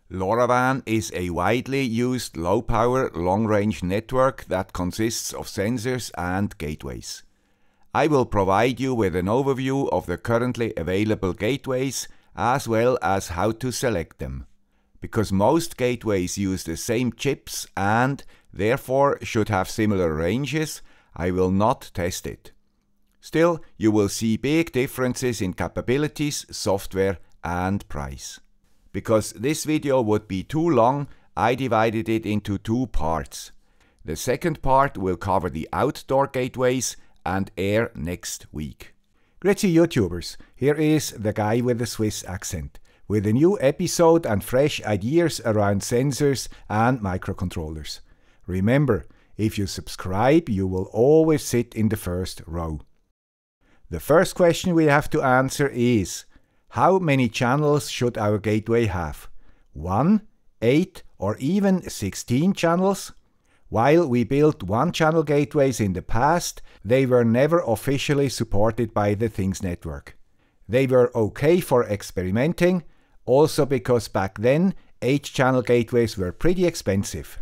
LoRaWAN is a widely used low-power, long-range network that consists of sensors and gateways. I will provide you with an overview of the currently available gateways as well as how to select them. Because most gateways use the same chips and therefore should have similar ranges, I will not test it. Still, you will see big differences in capabilities, software and price. Because this video would be too long, I divided it into two parts. The second part will cover the outdoor gateways and air next week. Grüezi YouTubers, here is the guy with the Swiss accent, with a new episode and fresh ideas around sensors and microcontrollers. Remember, if you subscribe, you will always sit in the first row. The first question we have to answer is, how many channels should our gateway have? 1, 8 or even 16 channels? While we built one-channel gateways in the past, they were never officially supported by the Things network. They were okay for experimenting, also because back then 8-channel gateways were pretty expensive.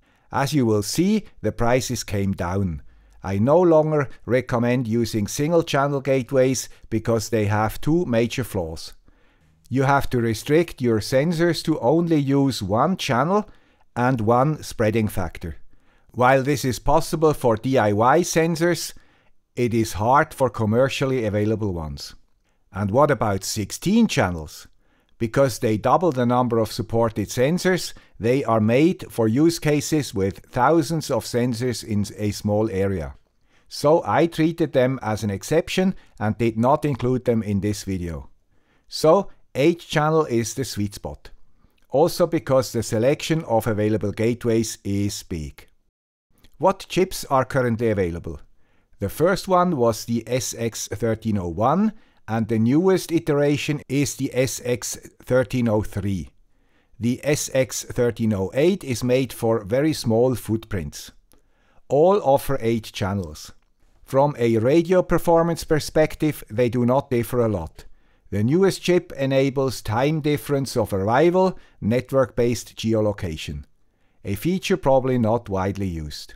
As you will see, the prices came down. I no longer recommend using single-channel gateways because they have two major flaws. You have to restrict your sensors to only use one channel and one spreading factor. While this is possible for DIY sensors, it is hard for commercially available ones. And what about 16 channels? Because they double the number of supported sensors, they are made for use cases with thousands of sensors in a small area. So I treated them as an exception and did not include them in this video. So 8-channel is the sweet spot. Also because the selection of available gateways is big. What chips are currently available? The first one was the SX1301 and the newest iteration is the SX1303. The SX1308 is made for very small footprints. All offer 8 channels. From a radio performance perspective, they do not differ a lot. The newest chip enables time difference of arrival, network-based geolocation. A feature probably not widely used.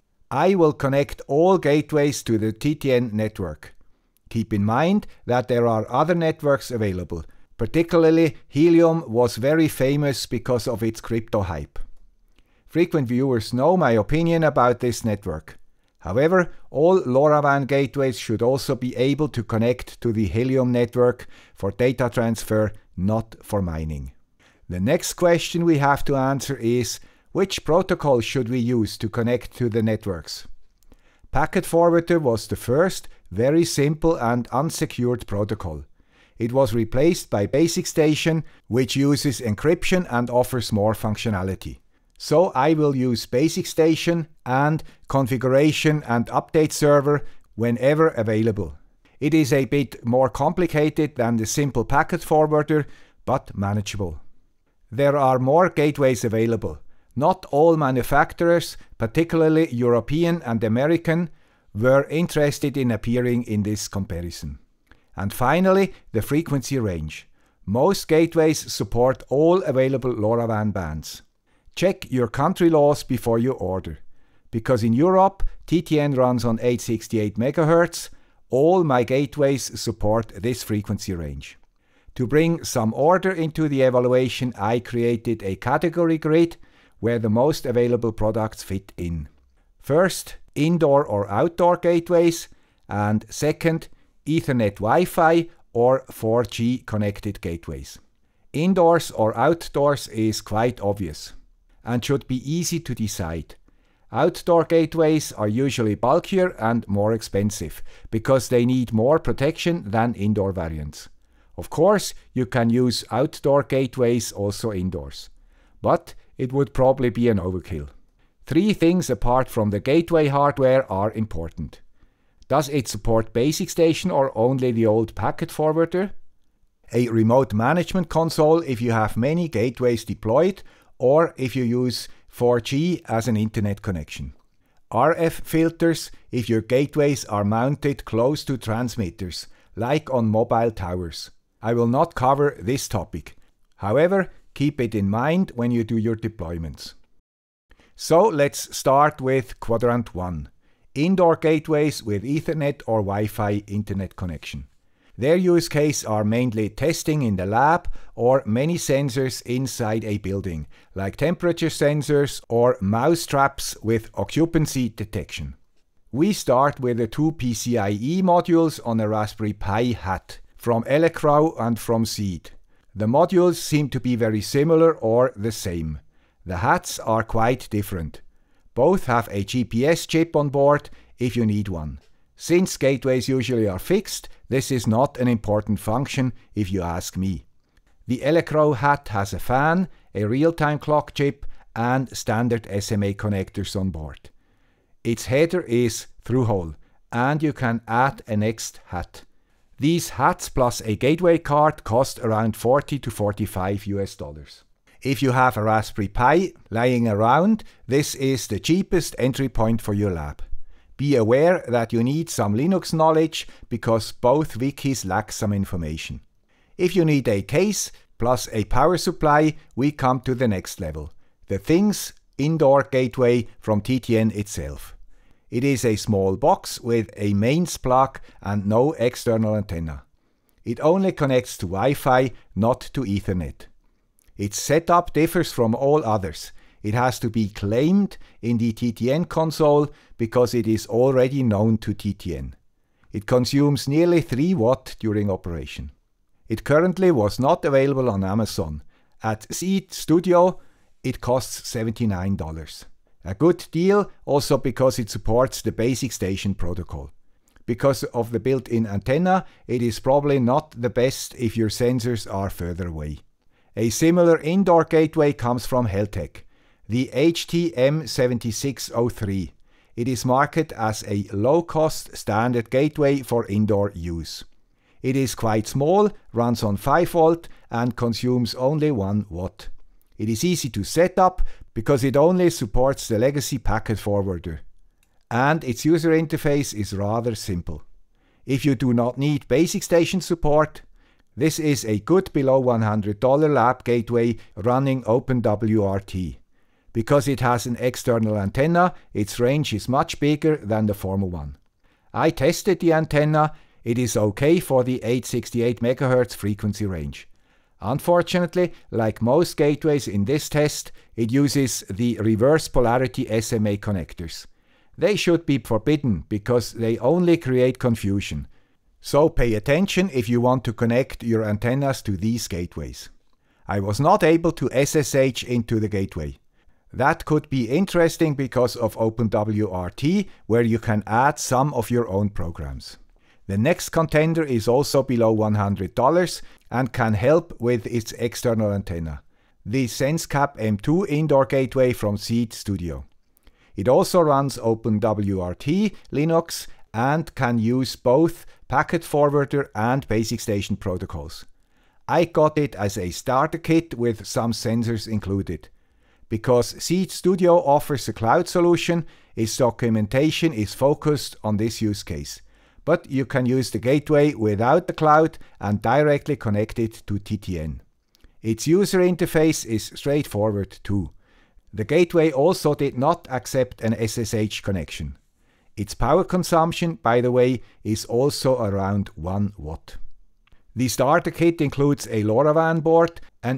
I will connect all gateways to the TTN network. Keep in mind that there are other networks available. Particularly, Helium was very famous because of its crypto hype. Frequent viewers know my opinion about this network. However, all LoRaWAN gateways should also be able to connect to the Helium network for data transfer, not for mining. The next question we have to answer is, which protocol should we use to connect to the networks? Packet Forwarder was the first, very simple and unsecured protocol. It was replaced by Basic Station, which uses encryption and offers more functionality. So I will use Basic Station and Configuration and Update Server whenever available. It is a bit more complicated than the simple Packet Forwarder, but manageable. There are more gateways available. Not all manufacturers, particularly European and American, were interested in appearing in this comparison. And finally, the frequency range. Most gateways support all available LoRaWAN bands. Check your country laws before you order. Because in Europe, TTN runs on 868 MHz, all my gateways support this frequency range. To bring some order into the evaluation, I created a category grid where the most available products fit in. First, indoor or outdoor gateways, and second, Ethernet Wi-Fi or 4G connected gateways. Indoors or outdoors is quite obvious and should be easy to decide. Outdoor gateways are usually bulkier and more expensive because they need more protection than indoor variants. Of course, you can use outdoor gateways also indoors, but it would probably be an overkill. 3 things apart from the gateway hardware are important. Does it support Basic Station or only the old Packet Forwarder? A remote management console if you have many gateways deployed or if you use 4G as an internet connection. RF filters if your gateways are mounted close to transmitters, like on mobile towers. I will not cover this topic. However, Keep it in mind when you do your deployments. So let's start with quadrant 1. Indoor gateways with Ethernet or Wi-Fi internet connection. Their use case are mainly testing in the lab or many sensors inside a building, like temperature sensors or mouse traps with occupancy detection. We start with the two PCIe modules on a Raspberry Pi hat from Elecrow and from Seeed. The modules seem to be very similar or the same. The hats are quite different. Both have a GPS chip on board if you need one. Since gateways usually are fixed, this is not an important function if you ask me. The Elecrow hat has a fan, a real-time clock chip and standard SMA connectors on board. Its header is through-hole and you can add a next hat. These hats plus a gateway card cost around $40 to $45. If you have a Raspberry Pi lying around, this is the cheapest entry point for your lab. Be aware that you need some Linux knowledge because both wikis lack some information. If you need a case plus a power supply, we come to the next level. The Things Indoor Gateway from TTN itself. It is a small box with a mains plug and no external antenna. It only connects to Wi-Fi, not to Ethernet. Its setup differs from all others. It has to be claimed in the TTN console because it is already known to TTN. It consumes nearly 3 Watt during operation. It currently was not available on Amazon. At Seeed Studio, it costs $79. A good deal also because it supports the basic station protocol. Because of the built-in antenna, it is probably not the best if your sensors are further away. A similar indoor gateway comes from Heltec, the HTM7603. It is marketed as a low-cost standard gateway for indoor use. It is quite small, runs on 5 volt and consumes only 1 watt. It is easy to set up because it only supports the legacy packet forwarder. And its user interface is rather simple. If you do not need basic station support, this is a good below $100 lab gateway running OpenWRT. Because it has an external antenna, its range is much bigger than the former one. I tested the antenna, it is okay for the 868 MHz frequency range. Unfortunately, like most gateways in this test, it uses the reverse polarity SMA connectors. They should be forbidden because they only create confusion. So pay attention if you want to connect your antennas to these gateways. I was not able to SSH into the gateway. That could be interesting because of OpenWRT, where you can add some of your own programs. The next contender is also below $100 and can help with its external antenna. The SenseCap M2 indoor gateway from Seeed Studio. It also runs OpenWRT, Linux, and can use both packet forwarder and basic station protocols. I got it as a starter kit with some sensors included. Because Seeed Studio offers a cloud solution, its documentation is focused on this use case. But you can use the gateway without the cloud and directly connect it to TTN. Its user interface is straightforward too. The gateway also did not accept an SSH connection. Its power consumption, by the way, is also around 1 watt. The starter kit includes a LoRaWAN board, an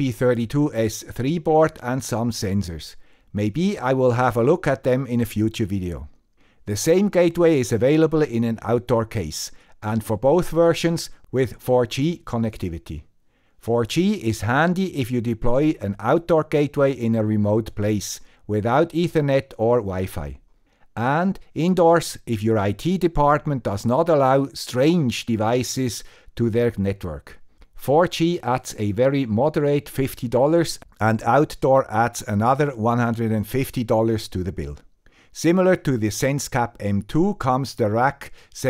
ESP32S3 board and some sensors. Maybe I will have a look at them in a future video. The same gateway is available in an outdoor case, and for both versions with 4G connectivity. 4G is handy if you deploy an outdoor gateway in a remote place, without Ethernet or Wi-Fi. And indoors if your IT department does not allow strange devices to their network. 4G adds a very moderate $50 and outdoor adds another $150 to the bill. Similar to the SenseCap M2 comes the RAC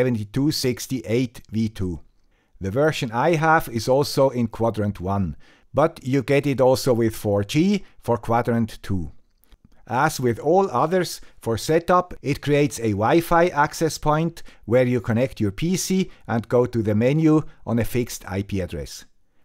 7268 V2. The version I have is also in quadrant 1, but you get it also with 4G for quadrant 2. As with all others, for setup it creates a Wi-Fi access point where you connect your PC and go to the menu on a fixed IP address.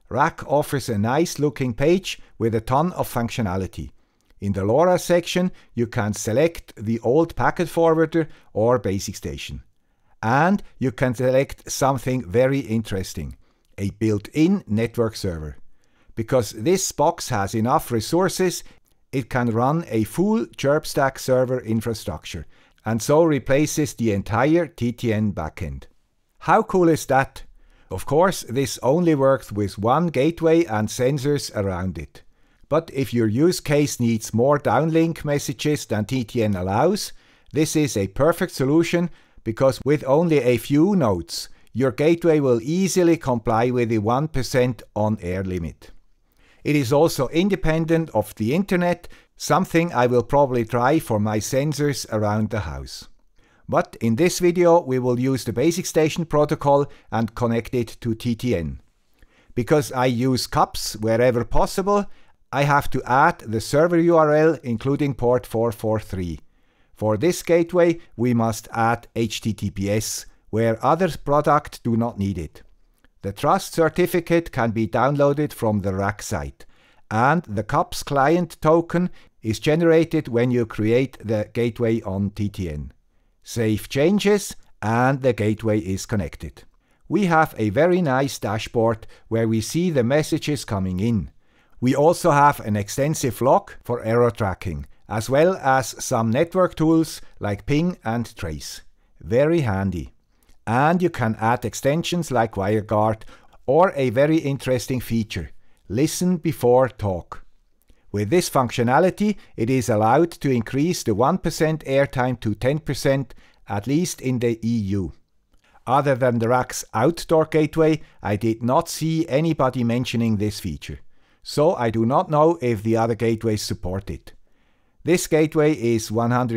RAK offers a nice looking page with a ton of functionality. In the LoRa section, you can select the old packet forwarder or basic station. And you can select something very interesting, a built-in network server. Because this box has enough resources, it can run a full ChirpStack server infrastructure, and so replaces the entire TTN backend. How cool is that? Of course, this only works with one gateway and sensors around it. But if your use case needs more downlink messages than TTN allows, this is a perfect solution, because with only a few nodes, your gateway will easily comply with the 1% on-air limit. It is also independent of the internet, something I will probably try for my sensors around the house. But in this video we will use the basic station protocol and connect it to TTN. Because I use CUPS wherever possible, I have to add the server URL including port 443. For this gateway we must add HTTPS, where other products do not need it. The trust certificate can be downloaded from the RAK site, and the CUPS client token is generated when you create the gateway on TTN. Save changes and the gateway is connected. We have a very nice dashboard where we see the messages coming in. We also have an extensive log for error tracking, as well as some network tools like ping and trace. Very handy. And you can add extensions like WireGuard or a very interesting feature, listen before talk. With this functionality, it is allowed to increase the 1% airtime to 10%, at least in the EU. Other than the RAK's outdoor gateway, I did not see anybody mentioning this feature, so I do not know if the other gateways support it. This gateway is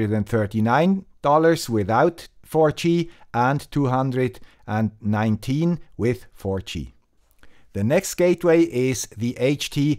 $139 without 4G and $219 with 4G. The next gateway is the HT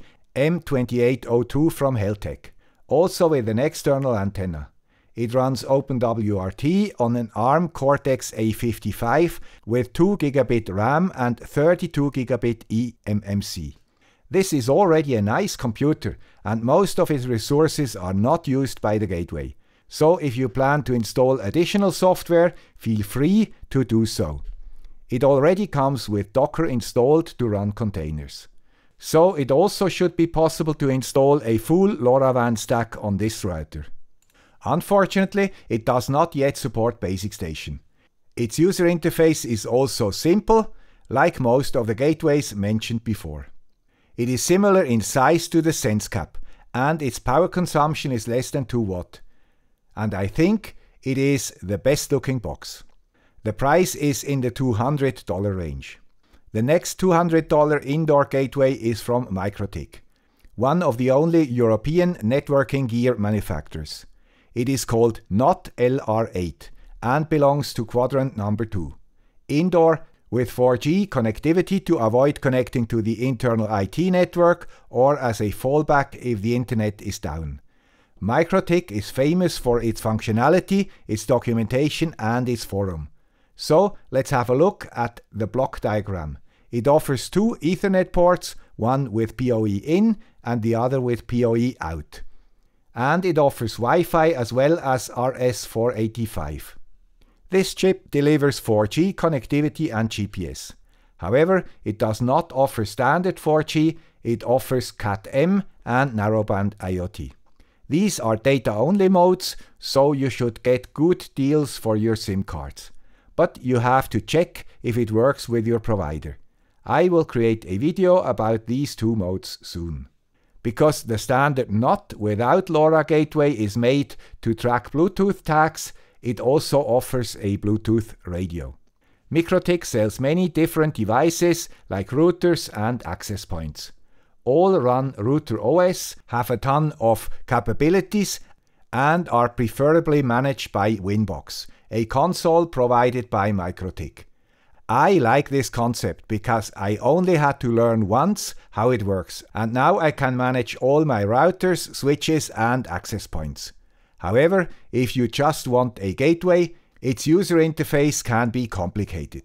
M2802 from Heltec, also with an external antenna. It runs OpenWRT on an ARM Cortex-A55 with 2 GB RAM and 32 GB eMMC. This is already a nice computer, and most of its resources are not used by the gateway. So if you plan to install additional software, feel free to do so. It already comes with Docker installed to run containers. So it also should be possible to install a full LoRaWAN stack on this router. Unfortunately, it does not yet support Basic Station. Its user interface is also simple, like most of the gateways mentioned before. It is similar in size to the SenseCap, and its power consumption is less than 2 Watt. And I think it is the best looking box. The price is in the $200 range. The next $200 indoor gateway is from MikroTik, one of the only European networking gear manufacturers. It is called NOT-LR8 and belongs to quadrant number 2. Indoor with 4G connectivity to avoid connecting to the internal IT network or as a fallback if the internet is down. MikroTik is famous for its functionality, its documentation and its forum. So let's have a look at the block diagram. It offers 2 Ethernet ports, one with PoE in and the other with PoE out. And it offers Wi-Fi as well as RS485. This chip delivers 4G connectivity and GPS. However, it does not offer standard 4G, it offers Cat-M and narrowband IoT. These are data-only modes, so you should get good deals for your SIM cards. But you have to check if it works with your provider. I will create a video about these 2 modes soon. Because the standard NOT without LoRa gateway is made to track Bluetooth tags, it also offers a Bluetooth radio. MikroTik sells many different devices like routers and access points. All run Router OS, have a ton of capabilities, and are preferably managed by Winbox, a console provided by MikroTik. I like this concept because I only had to learn once how it works, and now I can manage all my routers, switches and access points. However, if you just want a gateway, its user interface can be complicated.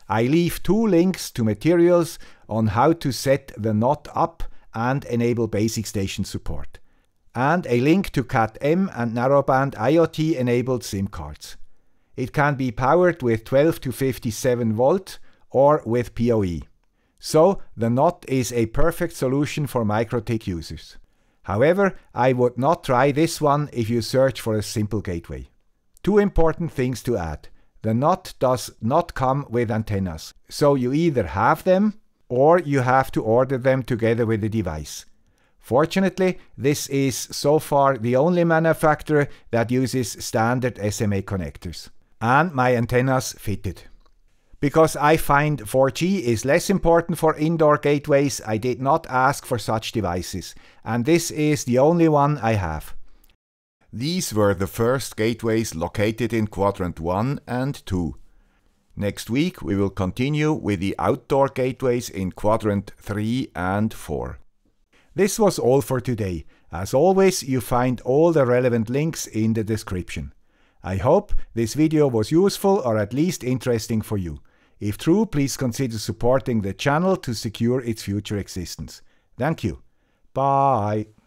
I leave 2 links to materials on how to set the NOT up and enable basic station support, and a link to Cat-M and narrowband IoT enabled SIM cards. It can be powered with 12 to 57 volt or with PoE. So the NOT is a perfect solution for MikroTik users. However, I would not try this one if you search for a simple gateway. 2 important things to add. The NOT does not come with antennas, so you either have them or you have to order them together with the device. Fortunately, this is so far the only manufacturer that uses standard SMA connectors. And my antennas fitted. Because I find 4G is less important for indoor gateways, I did not ask for such devices, and this is the only one I have. These were the first gateways located in Quadrant 1 and 2. Next week we will continue with the outdoor gateways in Quadrant 3 and 4. This was all for today. As always, you find all the relevant links in the description. I hope this video was useful or at least interesting for you. If true, please consider supporting the channel to secure its future existence. Thank you. Bye.